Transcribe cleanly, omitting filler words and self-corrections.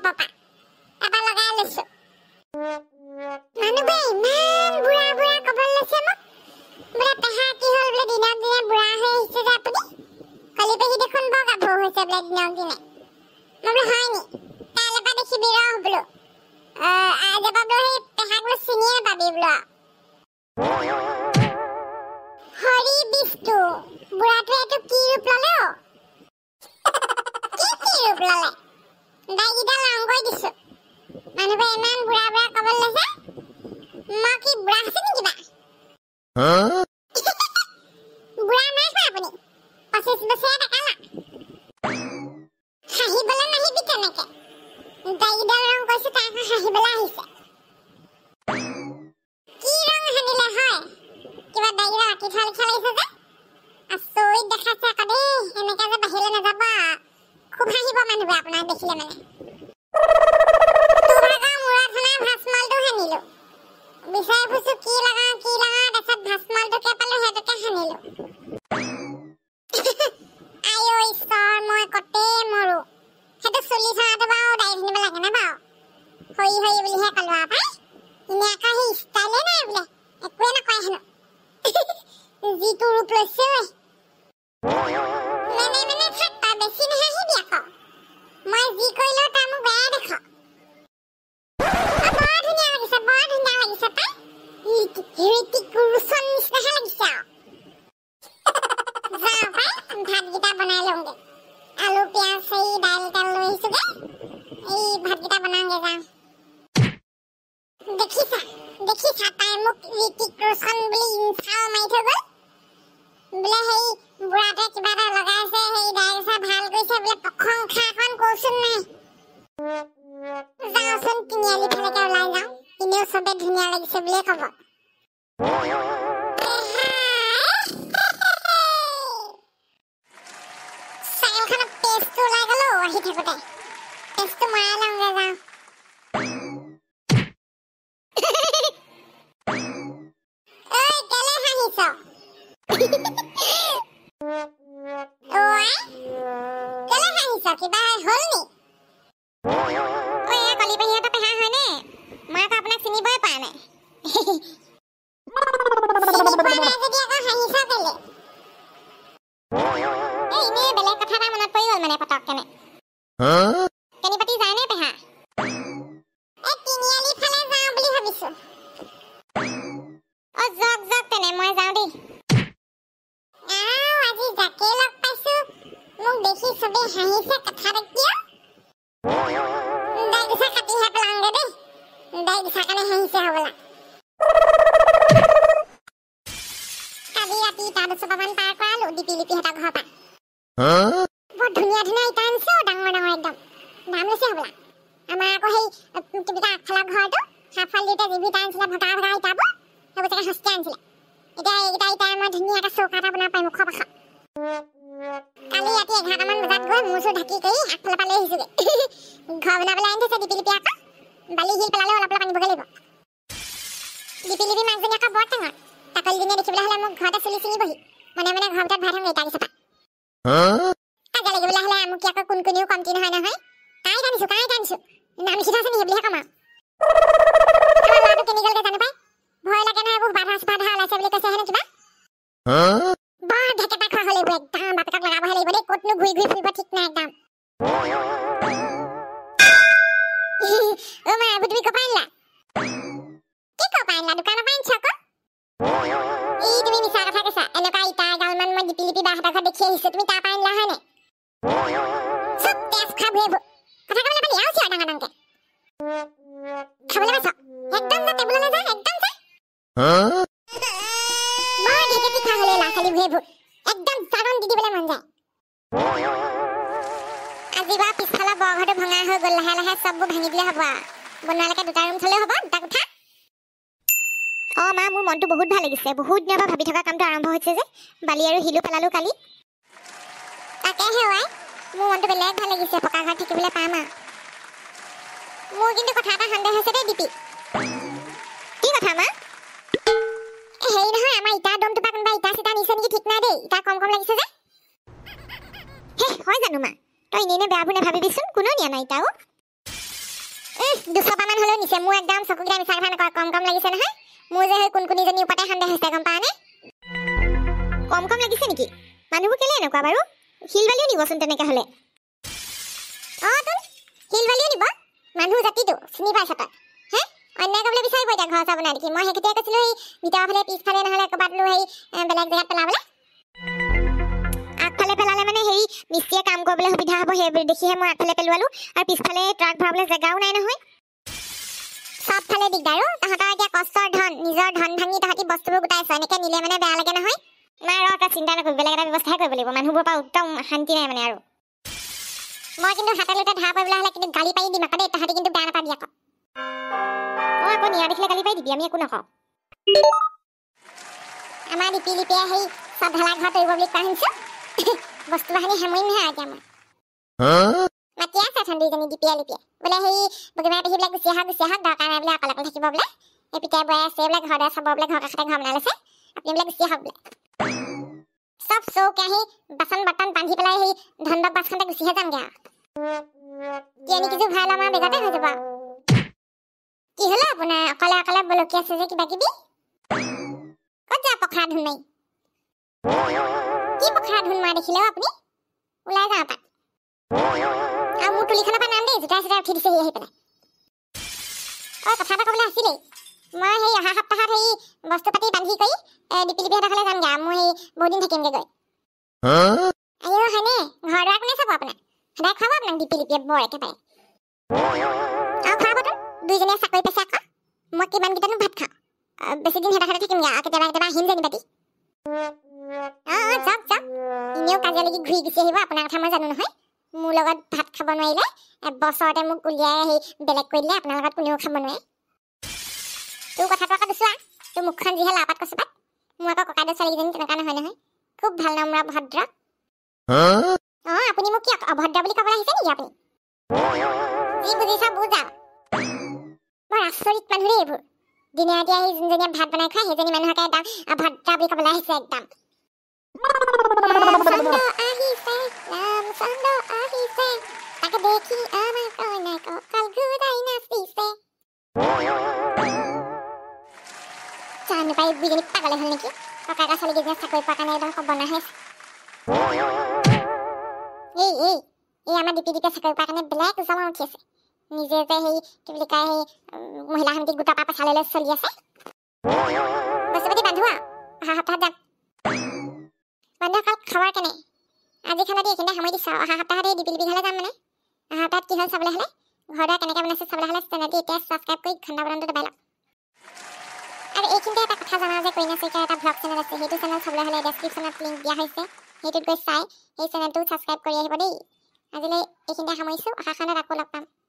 papa তাপা লগাই লৈছো মানুহবোৰে ইমান বুঢ়া বুঢ়া কবলৈ লৈছে মোক বোলে পেহা কি হ'ল বোলে দিনক দিনে বুঢ়া হৈ আহিছে যে আপুনি কালি পেহী দেখোন বৰ গাভৰু হৈছে বোলে দিনক দিনে মই বোলো হয় নি কাইলৈ পৰা দেখিবি ৰহ বোলো আজ পৰা বোলো সেই পেহাক বোলো চিনিয়ে পাবি বোলো হৰি বিষ্ণু বুঢ়াটোৱে এইটো কি ৰূপ ল'লে কি ৰূপ ল'লে দাইকেইটা লং কৰি দিছো মানুহবোৰে ইমান বুঢ়া বুঢ়া কবলৈ লৈছে মই কি বুঢ়া হৈছে নি কিবা বুঢ়া নাই খোৱা আপুনি 25 বছৰীয়া ডেকালা হাঁহিবলৈ নাহিবি তেনেকে দাইকেইটা ৰং কৈছো তাই আকৌ হাঁহিবলৈ আহিছে কি ৰং সানিলে হয় কিবা দাইকেইটা আঁকি থোৱা লিখা লাগিছে যে আচৰিত দেখাইছে আকৌ দেই এনেকে যে বাহিৰলৈ নাযাব খুব হাঁহিব মানুহবোৰে আপোনাক দেখিলে মানে বিচাৰি ফুৰিছো কি লগাও তাৰপিছত ভাসমালটোকে পালো সেইটোকে সানিলো আইও ঈশ্বৰ মই কতে মৰো সেইটো চুলি চৰাটো বাৰু দাই ধুনিব লাগে না বাৰু হই বুলিহে কলো আৰু পাই এনে আকৌ সেই ষ্টাইলে নাই বোলে একোৱে নকয় হেনো যিটো ৰূপ লৈছে মানে থাক তই বেছি নাহাঁহিবি আকৌ মই যি কৰিলেও তই মোক বেয়া দেখ বৰ ধুনীয়া লাগিছে পাই ঋতিক ৰোশন নিচিনাহে লাগিছে যাওঁ পাই ভাতকেইটা বনাই লওঁগে আলু পিঁয়াজ এই দাইল তেল লৈ আহিছোগে এই ভাতকেইটা বনাওঁগে যাওঁ দেখিছা তাই মোক ঋতিক ৰোশন বুলি ইনচাল মাৰি থৈ গ'ল বোলে সেই বুঢ়াটোৱে কিবা এটা লগাইছে সেই দাইল চাই ভাল কৰিছে বোলে প্ৰশংসাখন কৌচোন নাই যাওঁচোন তিনিআলি ফালেকে ওলাই যাওঁ এনেও চবে ধুনীয়া লাগিছে বুলিয়ে ক'ব চাইকেলখনত পেষ্টটো ওলাই গ'লো আহি থাকোঁতে পেষ্টটো মৰাই লওঁগে যাওঁ ঐ কেলে হাঁহিছ কেলে হাঁহিছ কিবা হ'ল নি কলি পেহীহঁতৰ পেহা হয়নে মই আকৌ আপোনাক চিনিবই পৰা নাই বেলেগ কথা এটা মনত পৰি গ'ল মানে পটককেনে কেনি পাতি যায় নে পেহা তিনিআলি ফালে যাওঁ বুলি ভাবিছো যাওক তেনে মই যাওঁ দেই আজি যাকে লগ পাইছো মোক দেখি চবে হাঁহিছে কথা দেখিও দাই গুছা কাটিহে পেলাওঁগে দেই দাই গুছা কাৰণে হাঁহিছে হ'বলা কালি ৰাতি ইটা দুচপামান পাৰ কৰালো লিপিহঁতৰ ঘৰৰ পৰা বৰ ধুনীয়া ইটা আনিছো ডাঙৰ একদম দাম লৈছে হ'বলা আমাৰ আকৌ সেই কিবা আগফালৰ ঘৰটো হাফাল দিওঁতে যিবোৰ ইটা আনিছিলে ভগা ইটাবোৰ সেইবোৰ চাগে সস্তীয়া আনিছিলে এতিয়া এইকেইটা ইটাই মই ধুনীয়াকৈ চৌকা এটা বনাব পাৰিম মুখৰ পাছত কালি ৰাতি 11টামান বজাত গৈ মোৰ চোৰ ঢাকি কৰি আগফালৰ পৰা লৈ আহিছোগে ঘৰ বনাবলৈ আনি থৈছে লিপি আকৌ বালি শিল পেলালেও অলপ আনিবগৈ লাগিব লিপি মাকজনী আকৌ বৰ টেঙৰ তাকলিজনীয়ে দেখিবলৈ হ'লে মোক ঘৰতে চুলি ছিঙিবহি মনে ঘৰ ভিতৰত ভৰাই থ'ম ইটা কেইচপা কাজিয়া লাগিবলৈ হ'লে আমুকি আকৌ কোনিও কমটি নহয় কাঁইট আনিছো নাম লিখি থৈছে নি সেইবুলিহে কম আৰু আমাৰ ল'ৰাটো কেনি গ'লগৈ জানো পাই ভয় লাগে নহয় এইবোৰ বাধা ওলাইছে বুলি কৈছে হেনো কিবা বৰ ঢেকেটা খোৱা হ'ল এইবোৰ একদম বাপেকক লগাবহে লাগিব দেই ক'তনো ঘূৰি ফুৰিব ঠিক নাই একদম মা এইবোৰ তুমি ক'ৰ পৰা আনিলা কি ক'ৰ পৰা আনিলা দোকানৰ পৰা আনিছা আকৌ তুমি মিছা কথা কৈছা এনেকুৱা ইটা এগালমান মই লিপি বাহঁতৰ ঘৰত দেখি আহিছো তুমি তাৰ পৰা আনিলা হয়নে চব তেজ খোৱা ভুঁইবোৰ কথা ক'বলৈ পালি আৰু চিঞৰ ডাঙৰকে খাবলৈ পাইছ একদম যা টেবুললৈ যা একদম যা বৰ ঢেকেটি খোৱা হ'লে ল'ৰা ছোৱালী ভুঁইবোৰ একদম জাগন দি দিবলৈ মন যায় আজি বাৰু পিছফালৰ বৰঘৰটো ভঙা হৈ গ'ল লাহে চববোৰ ভাঙি দিলে হ'ব আৰু বনোৱালৈকে 2টা ৰুম থ'লেও হ'ব 2টা কোঠা মা মোৰ মনটো বহুত ভাল লাগিছে বহুত দিনৰ পৰা ভাবি থকা কামটো আৰম্ভ হৈছে যে বালি আৰু শিলো পেলালো কালি তাকেহে মোৰ মনটো বেলেগ ভাল লাগিছে পকা ঘৰত থাকিবলৈ পাম আৰু মোৰ কিন্তু কথা এটা সন্দেহ হৈছে দেই দীপি কি কথা মা হেৰি নহয় আমাৰ ইটা দমটোপা কোনোবা ইটা চিটা নিছে নেকি ঠিক নাই দেই ইটা কম লাগিছে যে হয় জানো মা তই এনেই বেয়াবোৰ নাভাবিবিচোন কোনো নিয়া নাই ইটাও 200 মান হলেও নিছে মোৰ একদম চকুকেইটা মিছা কথা নকয় কম কম লাগিছে নহয় মোৰ যে কোনজনী ওপৰতে সন্দেহ হৈছে গম পানে কম কম লাগিছে নেকি মানুহবোৰ কেলে এনেকুৱা বাৰু হিলবালিও নিবচোন তেনেকে হলে তুন হিলবালিও নিব মানুহ জাতিটো চিনি পাইছ তই হে অন্যায় কৰিবলৈ বিচাৰিব এতিয়া ঘৰ চা বনাই দেখি মই সেইকেইটাই কৈছিলো সেই ভিতৰৰ ফালে পিছফালে নহলে ক'ৰবাত লৈ সেই বেলেগ জেগাত পেলাবলৈ আগফালে পেলালে মানে হেৰি মিস্ত্ৰীয়ে কাম কৰিবলৈ সুবিধা হ'ব সেই দেখিহে মই আগফালে পেলোৱালো আৰু পিছফালে ট্ৰাক ভৰাবলৈ জেগাও নাই নহয় সবফালে দিগদাৰো তাহাঁতৰ এতিয়া কষ্টৰ ধন নিজৰ ধন ভাঙি তাহাঁতি বস্তুবোৰ গোটাইছে এনেকৈ নিলে মানে বেয়া লাগে নহয় নাই তই চিন্তা নকৰিবি বেলেগ এটা ব্যৱস্থাহে কৰিব লাগিব মানুহবোৰৰ পৰা একদম শান্তি নাই মানে আৰু মই কিন্তু হাতে লোতে ধৰা পৰিবলৈ হ'লে কিন্তু গালি পাৰি দিম আকৌ দেই তাহাঁতি কিন্তু বেয়া নাপাবি আকৌ আকৌ নিয়া দেখিলে গালি পাৰি দিবি আমি একো নকওঁ আমাৰ লিপিয়ে সেই চব ঢালা ঘৰ তৰিব বুলি কোৱা শুনিছোঁ বস্তু বাহানি সামৰিম নহয় এতিয়া মই মাতি আছে ঠণ্ডিজনী লিপিয়ে বোলে সেই বগীমাৰ পেহীবিলাক গুচি আহক দৰকাৰ নাই বোলে অকলে থাকিব বোলে এই পিতাই বৈ আছে বোলে ঘৰতে চাব বোলে ঘৰ কাষতে ঘৰ বনাই লৈছে আপুনি বোলে গুচি আহক বোলে চব চৌ কেৰাহী বাচন বৰ্তন বান্ধি পেলাই সেই ধন্দক বাছখনতে গুচিহে যামগে আৰু কিছু ভাল আমাৰ বেগতে হৈ যাব কি হলো আপোনাৰ অকলে বলকি আছে যে কিবা কিবি ক'ত যা পখৰা ধুন মাৰি কি পখৰা ধুন মাৰা দেখিলেও আপুনি ওলাই যাওঁ তাত আৰু মোৰ তুলিখনৰ পৰা নাম দেই জোতা চোতা উঠি দিছেহি আহি পেলাই কথা এটা ক'বলৈ আছিলেই মই সেই অহা সপ্তাহত সেই বস্তু পাতি বান্ধি কৰি লিপিহঁতৰ ফালে যামগৈ মই সেই বহুত দিন থাকিমগৈ গৈ আইঅ হয়নে ঘৰ দুৱাৰ কোনে চাব আপোনাক সদায় খুৱাব আপোনাক লিপিয়ে বৰ একেবাৰে আৰু খুৱাবতো দুইজনীয়ে চাকৰি পাইছে আকৌ মই কিমানকেইটানো ভাত খাওঁ বেছি দিন সিহঁতৰ ঘৰতে থাকিমগৈ আৰু কেতিয়াবা আহিম যেনিবাতি যাওক এনেও কাজিয়া লাগি ঘূৰি গুচি আহিব আপোনাৰ কথা মই জানো নহয় মোৰ লগত ভাত খাব নোৱাৰিলে বছৰতে মোক উলিয়াই আহি বেলেগ কৰি দিলে আপোনাৰ লগত কোনেও খাব নোৱাৰে তোৰ কথাটো আকৌ দুচোৱা তোৰ মুখখন যিহে লাপাত কচুপাত মোৰ আকৌ ককাইদেউ ছোৱালীকেইজনী তেনেকুৱা নহয় নহয় খুব ভাল নম্ৰ ভদ্ৰ আপুনি মোক কি অভদ্ৰ বুলি ক'বলৈ আহিছে নেকি আপুনি যি বুজিছা বুজাও বৰ আচৰিত মানুহ দেই এইবোৰ দিনে ৰাতি আহি যোনজনীয়ে ভাত বনাই খুৱাই সেইজনী মানুহকে একদম অভদ্ৰ বুলি ক'বলৈ আহিছে একদম তাকে দেখি আমাৰ কইনাই কঁকাল ঘূৰাই নাচিছে জানো পাই বুইজনী পাগলে হ'ল নেকি ককাইকা ছোৱালীকেইজনীয়ে চাকৰি পোৱাৰ কাৰণে একদম ক'ব নাহে এই আমাৰ দীপে চাকৰি পোৱাৰ কাৰণে বেলেগ জ্বলা উঠি আছে নিজে যে সেই কি বুলি কয় সেই মহিলা সমিতি গোটৰ পৰা পইচা লৈ চলি আছে বস্তু পাতি বান্ধো আৰু অহা সপ্তাহত যাম বান্ধো কাল খবৰ কেনে আজি খানা দি এইখিনিতে সামৰি দিছোঁ অহা সপ্তাহত এই দীপি ঘৰলৈ যাম মানে অহা সপ্তাহত কি হ'ল চাবলৈ হ'লে ঘৰ দুৱাৰ কেনেকৈ বনাইছে চাবলৈ হ'লে চেনেলটো এতিয়া ছাবস্ক্ৰাইব কৰি ঘণ্টা বটনটো দবাই লওক আৰু এইখিনিতে এটা কথা জনাওঁ যে কইনা চইকাৰ এটা ভ্লগ চেনেল আছে সেইটো চেনেল চাবলৈ হ'লে ডেছক্ৰিপশ্যনত লিংক দিয়া হৈছে সেইটোত গৈ চাই সেই চেনেলটো ছাবস্ক্ৰাইব কৰি আহিব দেই আজিলৈ এইখিনিতে সামৰিছোঁ অহাখনত আকৌ লগ পাম